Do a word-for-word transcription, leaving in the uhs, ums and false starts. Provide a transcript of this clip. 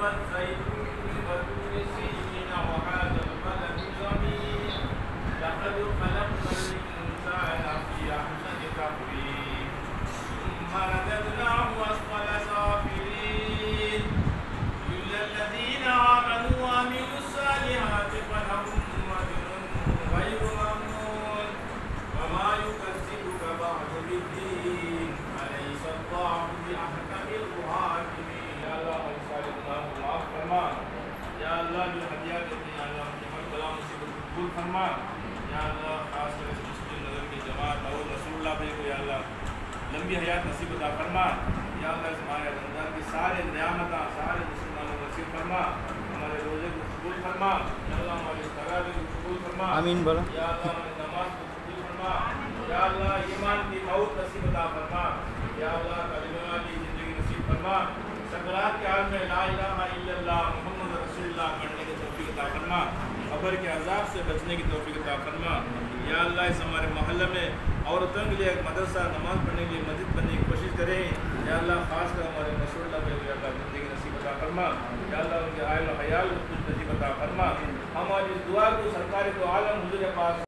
والزيتون وطور سينين وهذا البلد الأمين لقد خلقنا الإنسان في أحسن تقويم ثم رددناه أسفل سافلين إلا الذين آمنوا وعملوا الصالحات فلهم أجر غير ممنون وما يكذبك بعد بالدين أليس الله بأحكم الحاكمين يا الله الصالح الله معاف فرما یا اللہ جو ہدیہ دیتے ہیں اللہ کی ہر بلا مصیبت کو قبول فرما یا اللہ خاص کر اس مسجد نظر کی جماعت اور رسول اللہ بھائی کو یا اللہ لمبی حیات نصیب عطا فرما یا اللہ اس ماہ رمضان کی سارے نعمتاں سارے مسلمانوں کو نصیب فرما ہمارے روزے کو قبول فرما یا اللہ ہمارے تراویح کو قبول فرما آمین بولا یا اللہ ہماری نماز کو قبول فرما یا اللہ ایمان کی موت نصیب عطا فرما یا اللہ کلمہ والی زندگی نصیب فرما سکرات کے حال میں لا الہ الا اللہ محمد رسول اللہ پڑھنے کی توفیق عطا فرما قبر کے عذاب سے بچنے کی توفیق عطا فرما یا اللہ اس ہمارے محلے میں عورتوں کے لیے ایک مدرسہ نماز پڑھنے کے لیے مسجد بننے کی کوشش کریں یا اللہ خاص کر ہمارے رسول اللہ پہ اللہ زندگی نصیب عطا فرما یا اللہ ان کے عائل و حیال کو کچھ نصیب عطا فرما ہماری اس دعا کو سرکار کو عالم حضور پاک